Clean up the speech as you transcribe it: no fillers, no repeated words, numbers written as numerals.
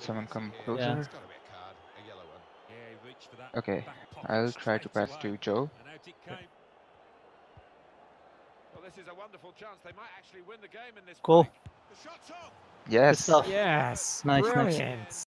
Someone come Yeah. closer. It's got to be a card, a yellow one. Yeah, he reached for that Okay, back pocket I'll try to straight pass away. to Joe. And out it came. Well, this is a wonderful chance. They might actually win the game in this Go. break. The shot's on. Yes. stuff. Yes. Nice, nice. Brilliant.